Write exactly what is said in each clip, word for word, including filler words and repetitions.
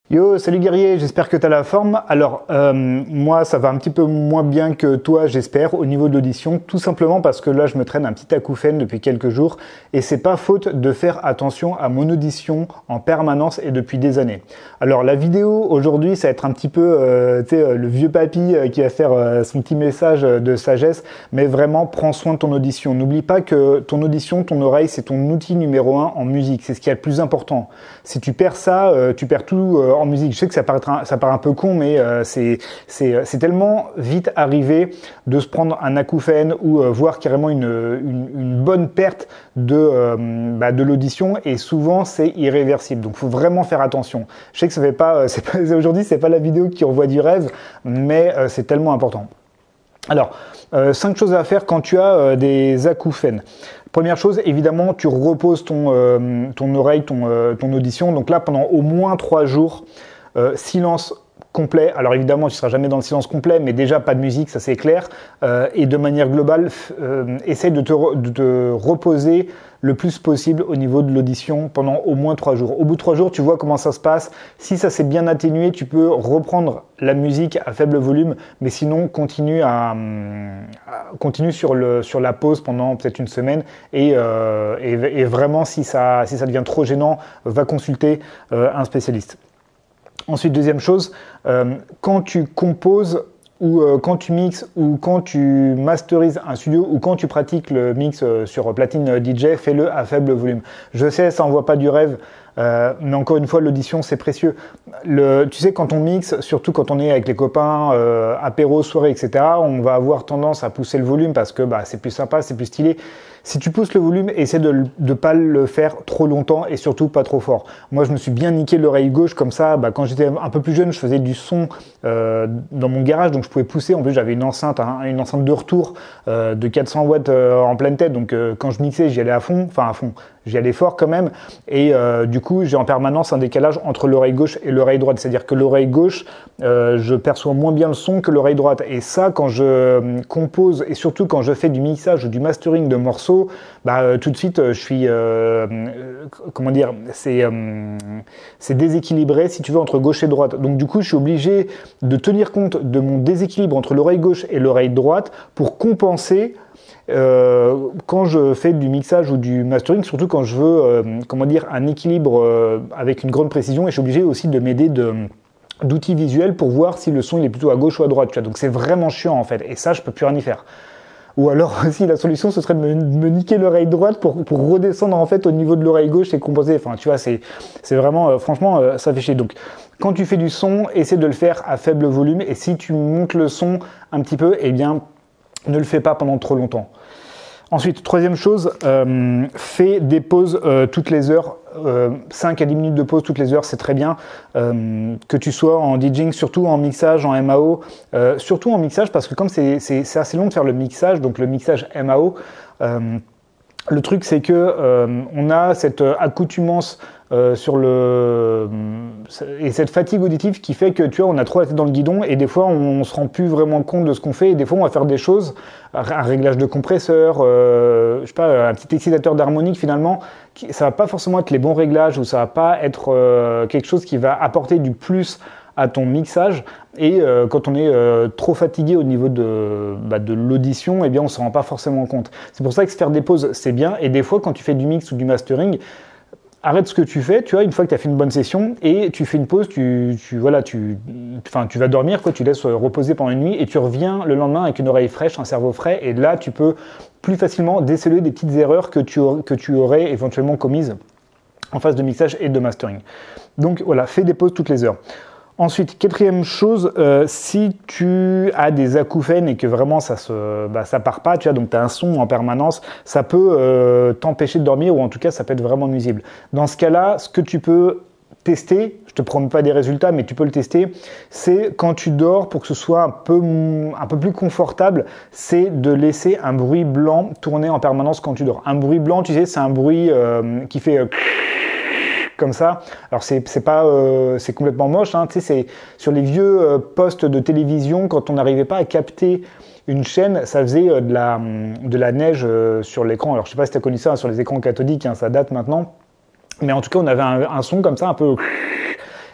Yo, salut guerrier, j'espère que tu as la forme. Alors, euh, moi, ça va un petit peu moins bien que toi, j'espère, au niveau de l'audition, tout simplement parce que là, je me traîne un petit acouphène depuis quelques jours et c'est pas faute de faire attention à mon audition en permanence et depuis des années. Alors, la vidéo aujourd'hui, ça va être un petit peu, euh, tu sais, le vieux papy qui va faire euh, son petit message de sagesse, mais vraiment, prends soin de ton audition. N'oublie pas que ton audition, ton oreille, c'est ton outil numéro un en musique, c'est ce qui est le plus important. Si tu perds ça, euh, tu perds tout euh, en musique. Je sais que ça paraît un, ça paraît un peu con, mais euh, c'est tellement vite arrivé de se prendre un acouphène ou euh, voir carrément une, une, une bonne perte de, euh, bah, de l'audition, et souvent c'est irréversible. Donc il faut vraiment faire attention. Je sais que ça fait pas, pas aujourd'hui, c'est pas la vidéo qui envoie du rêve, mais euh, c'est tellement important. Alors, euh, cinq choses à faire quand tu as euh, des acouphènes. Première chose, évidemment, tu reposes ton, euh, ton oreille, ton, euh, ton audition. Donc là, pendant au moins trois jours, euh, silence complet. Alors évidemment, tu ne seras jamais dans le silence complet, mais déjà pas de musique, ça c'est clair. Euh, et de manière globale, euh, essaye de te, re, de te reposer le plus possible au niveau de l'audition pendant au moins trois jours. Au bout de trois jours, tu vois comment ça se passe. Si ça s'est bien atténué, tu peux reprendre la musique à faible volume, mais sinon continue, à, à, continue sur, le, sur la pause pendant peut-être une semaine. Et, euh, et, et vraiment, si ça, si ça devient trop gênant, va consulter euh, un spécialiste. Ensuite, deuxième chose, euh, quand tu composes ou euh, quand tu mixes ou quand tu masterises un studio ou quand tu pratiques le mix euh, sur platine D J, fais-le à faible volume. Je sais, ça envoie pas du rêve, euh, mais encore une fois, l'audition, c'est précieux. Le, tu sais, quand on mixe, surtout quand on est avec les copains, euh, apéro, soirée, et cetera, on va avoir tendance à pousser le volume parce que bah, c'est plus sympa, c'est plus stylé. Si tu pousses le volume, essaie de ne pas le faire trop longtemps et surtout pas trop fort. Moi, je me suis bien niqué l'oreille gauche comme ça. Bah, quand j'étais un peu plus jeune, je faisais du son euh, dans mon garage, donc je pouvais pousser. En plus, j'avais une enceinte, hein, une enceinte de retour euh, de quatre cents watts euh, en pleine tête. Donc, euh, quand je mixais, j'y allais à fond, enfin à fond. J'y allais fort quand même. Et euh, du coup, j'ai en permanence un décalage entre l'oreille gauche et l'oreille droite. C'est-à-dire que l'oreille gauche, euh, je perçois moins bien le son que l'oreille droite. Et ça, quand je compose et surtout quand je fais du mixage ou du mastering de morceaux, bah, euh, tout de suite, je suis, euh, euh, comment dire, c'est euh, c'est déséquilibré, si tu veux, entre gauche et droite. Donc du coup, je suis obligé de tenir compte de mon déséquilibre entre l'oreille gauche et l'oreille droite pour compenser euh, quand je fais du mixage ou du mastering, surtout quand je veux, euh, comment dire, un équilibre euh, avec une grande précision, et je suis obligé aussi de m'aider de d'outils visuels pour voir si le son il est plutôt à gauche ou à droite. Tu vois. Donc c'est vraiment chiant en fait, et ça, je peux plus rien y faire. Ou alors aussi la solution ce serait de me, de me niquer l'oreille droite pour, pour redescendre en fait au niveau de l'oreille gauche et compenser. Enfin tu vois, c'est vraiment, euh, franchement euh, ça fait chier. Donc quand tu fais du son, essaie de le faire à faible volume, et si tu montes le son un petit peu, eh bien ne le fais pas pendant trop longtemps. Ensuite, troisième chose, euh, fais des pauses euh, toutes les heures. Euh, cinq à dix minutes de pause toutes les heures, c'est très bien. Euh, que tu sois en DJing, surtout en mixage, en M A O, euh, surtout en mixage, parce que comme c'est assez long de faire le mixage, donc le mixage M A O, euh, le truc c'est que euh, on a cette accoutumance euh, sur le et cette fatigue auditive qui fait que tu vois, on a trop la tête dans le guidon, et des fois on, on se rend plus vraiment compte de ce qu'on fait, et des fois on va faire des choses, un réglage de compresseur, euh, je sais pas, un petit excitateur d'harmonique finalement, qui, ça va pas forcément être les bons réglages, ou ça va pas être euh, quelque chose qui va apporter du plus à ton mixage, et euh, quand on est euh, trop fatigué au niveau de, bah, de l'audition, eh bien on ne s'en rend pas forcément compte. C'est pour ça que se faire des pauses, c'est bien, et des fois quand tu fais du mix ou du mastering, arrête ce que tu fais, tu vois, une fois que tu as fait une bonne session, et tu fais une pause, tu, tu, voilà, tu, enfin, tu vas dormir, quoi, tu laisses reposer pendant une nuit, et tu reviens le lendemain avec une oreille fraîche, un cerveau frais, et là tu peux plus facilement déceler des petites erreurs que tu, que tu aurais éventuellement commises en phase de mixage et de mastering. Donc voilà, fais des pauses toutes les heures. Ensuite, quatrième chose, euh, si tu as des acouphènes et que vraiment ça se, bah, ça part pas, tu vois, donc tu as un son en permanence, ça peut euh, t'empêcher de dormir, ou en tout cas ça peut être vraiment nuisible. Dans ce cas-là, ce que tu peux tester, je te promets pas des résultats, mais tu peux le tester, c'est quand tu dors, pour que ce soit un peu, un peu plus confortable, c'est de laisser un bruit blanc tourner en permanence quand tu dors. Un bruit blanc, tu sais, c'est un bruit euh, qui fait... Euh, comme ça. Alors c'est pas, euh, c'est complètement moche, hein. Tu sais, c'est sur les vieux euh, postes de télévision, quand on n'arrivait pas à capter une chaîne, ça faisait euh, de, la, de la neige euh, sur l'écran. Alors je sais pas si tu as connu ça, hein, sur les écrans cathodiques, hein, ça date maintenant. Mais en tout cas, on avait un, un son comme ça, un peu...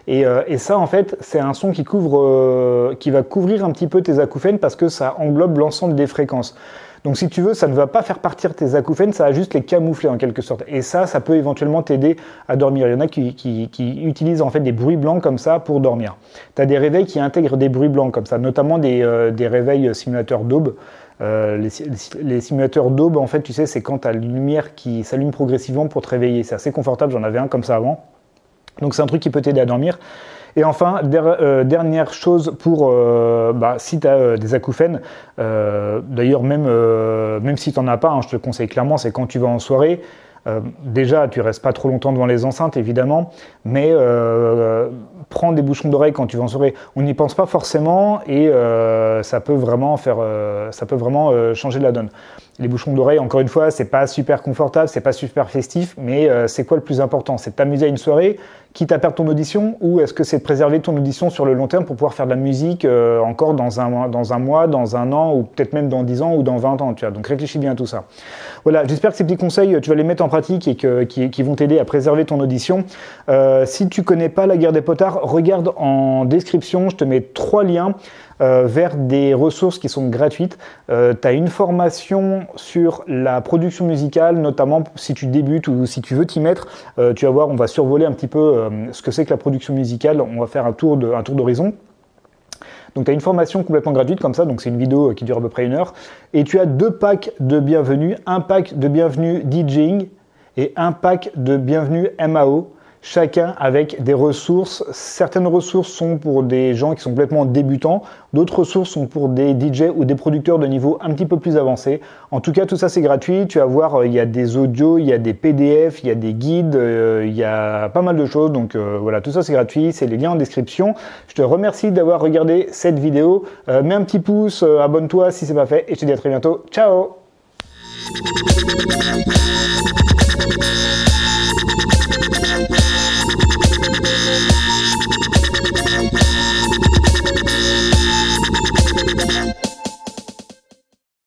Et, euh, et ça, en fait, c'est un son qui couvre, euh, qui va couvrir un petit peu tes acouphènes parce que ça englobe l'ensemble des fréquences. Donc si tu veux, ça ne va pas faire partir tes acouphènes, ça va juste les camoufler en quelque sorte. Et ça, ça peut éventuellement t'aider à dormir. Il y en a qui, qui, qui utilisent en fait des bruits blancs comme ça pour dormir. Tu as des réveils qui intègrent des bruits blancs comme ça, notamment des, euh, des réveils simulateurs d'aube. Euh, les, les simulateurs d'aube, en fait, tu sais, c'est quand tu as une lumière qui s'allume progressivement pour te réveiller. C'est assez confortable, j'en avais un comme ça avant. Donc c'est un truc qui peut t'aider à dormir. Et enfin, der, euh, dernière chose pour, euh, bah, si tu as euh, des acouphènes, euh, d'ailleurs même, euh, même si tu n'en as pas, hein, je te le conseille clairement, c'est quand tu vas en soirée, euh, déjà tu restes pas trop longtemps devant les enceintes évidemment, mais euh, prends des bouchons d'oreille quand tu vas en soirée. On n'y pense pas forcément et euh, ça peut vraiment, faire, euh, ça peut vraiment euh, changer la donne. Les bouchons d'oreille, encore une fois, c'est pas super confortable, c'est pas super festif, mais euh, c'est quoi le plus important? C'est de t'amuser à une soirée, quitte à perdre ton audition, ou est-ce que c'est de préserver ton audition sur le long terme pour pouvoir faire de la musique euh, encore dans un, dans un mois, dans un an, ou peut-être même dans dix ans ou dans vingt ans, tu vois. Donc réfléchis bien à tout ça. Voilà, j'espère que ces petits conseils, tu vas les mettre en pratique et que, qui, qui vont t'aider à préserver ton audition. Euh, si tu connais pas la guerre des potards, regarde en description, je te mets trois liens. Euh, vers des ressources qui sont gratuites. Euh, tu as une formation sur la production musicale, notamment si tu débutes ou si tu veux t'y mettre. Euh, tu vas voir, on va survoler un petit peu euh, ce que c'est que la production musicale. On va faire un tour de, un tour d'horizon. Donc tu as une formation complètement gratuite comme ça, donc c'est une vidéo qui dure à peu près une heure. Et tu as deux packs de bienvenue, un pack de bienvenue DJing et un pack de bienvenue M A O. Chacun avec des ressources. Certaines ressources sont pour des gens qui sont complètement débutants, d'autres ressources sont pour des D J ou des producteurs de niveau un petit peu plus avancé. En tout cas, tout ça c'est gratuit. Tu vas voir, il y a des audios, il y a des P D F, il y a des guides, euh, il y a pas mal de choses. Donc euh, voilà, tout ça c'est gratuit, c'est les liens en description. Je te remercie d'avoir regardé cette vidéo. Euh, mets un petit pouce, euh, abonne-toi si c'est pas fait et je te dis à très bientôt. Ciao!